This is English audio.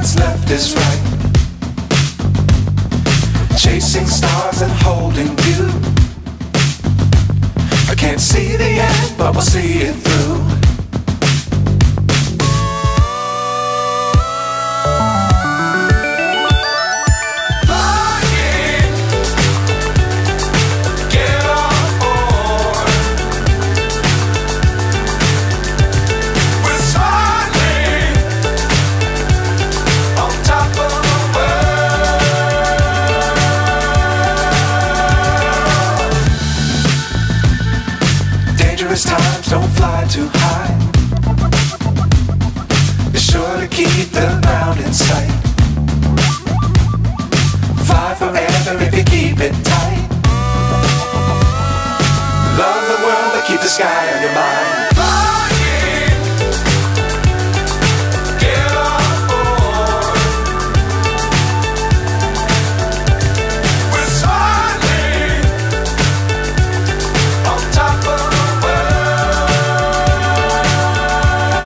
what's left is right. Chasing stars and holding you. I can't see the end, but we'll see it through. Dangerous times, don't fly too high. Be sure to keep the ground in sight. Fly forever if you keep it tight. Love the world, but keep the sky